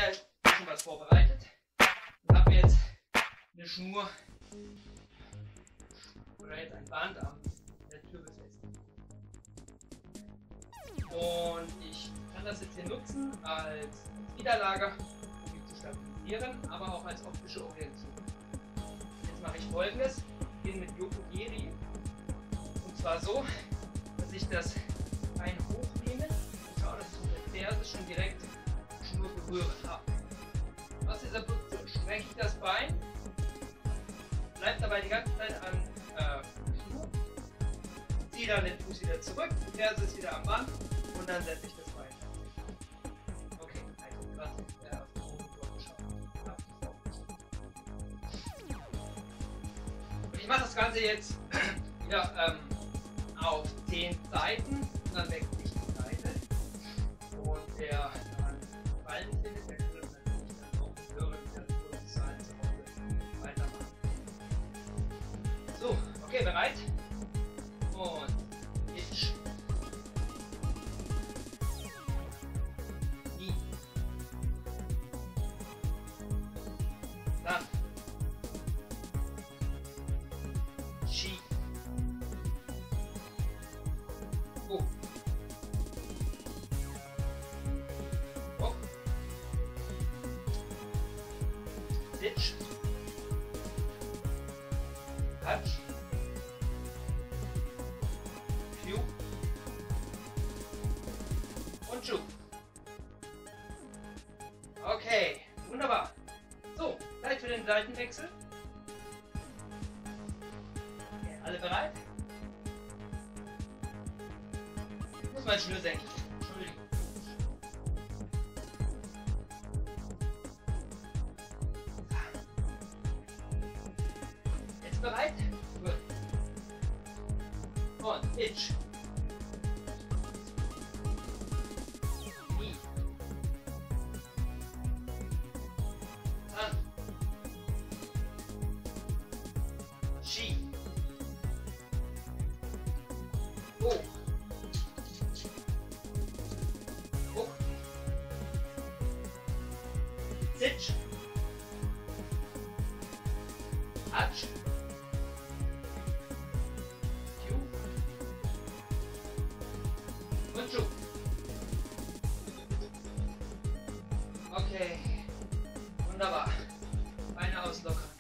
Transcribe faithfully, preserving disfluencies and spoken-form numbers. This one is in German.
ja schon was vorbereitet und habe mir jetzt eine Schnur oder jetzt ein Band am der Tür befestigen. Und ich kann das jetzt hier nutzen als Widerlager, um mich zu stabilisieren, aber auch als optische Orientierung. Jetzt mache ich Folgendes, ich gehe mit Yokogiri, und zwar so, dass ich das Bein hochnehme und schaue, dass ich mit der Ferse schon direkt die Schnur berühre habe. Aus dieser Position strecke ich das Bein, bleibe dabei die ganze Zeit an äh, der Schnur, ziehe dann den Fuß wieder zurück, die Ferse ist wieder am Band und dann setze ich das Bein. Okay, also gerade äh, auf den Boden durchgeschaut. Und ich mache das Ganze jetzt wieder ähm, auf zehn Seiten und dann wechsle ich die Seite. Und der daran Fallen findet, der kann das natürlich dann auch hören, der Kurzzahl zu Hause weitermachen. So, okay, bereit? Und Hitch. Knee. Dann Ski. Hoch. Hoch. Hitch. Touch. Cue. Und Schuh. Okay, wunderbar. So, Zeit für den Seitenwechsel. Okay, alle bereit? Ich muss mein Schnür senken. Entschuldigung. Jetzt bereit? Gut. Und Hitch. Knee. Dann Ski. Hoch. Hoch. Sitz. Touch. Cue. Und Schuh. Okay. Wunderbar. Beine auslockern.